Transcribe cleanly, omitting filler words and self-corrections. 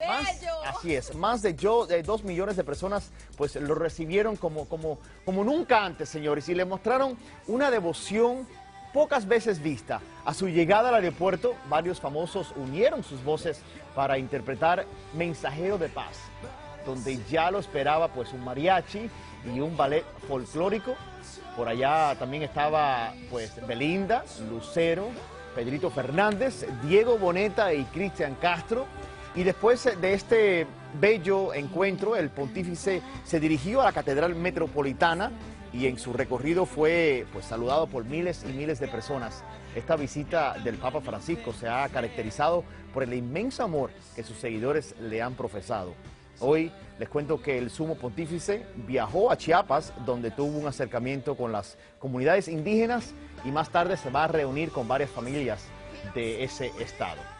Así es, más de 2 millones de personas pues lo recibieron como nunca antes, señores, y le mostraron una devoción pocas veces vista. A su llegada al aeropuerto, varios famosos unieron sus voces para interpretar Mensajero de Paz, donde ya lo esperaba pues un mariachi y un ballet folclórico. Por allá también estaba pues Belinda, Lucero, Pedrito Fernández, Diego Boneta y Cristian Castro. Y después de este bello encuentro, el pontífice se dirigió a la Catedral Metropolitana y en su recorrido fue pues saludado por miles y miles de personas. Esta visita del Papa Francisco se ha caracterizado por el inmenso amor que sus seguidores le han profesado. Hoy les cuento que el sumo pontífice viajó a Chiapas, donde tuvo un acercamiento con las comunidades indígenas y más tarde se va a reunir con varias familias de ese estado.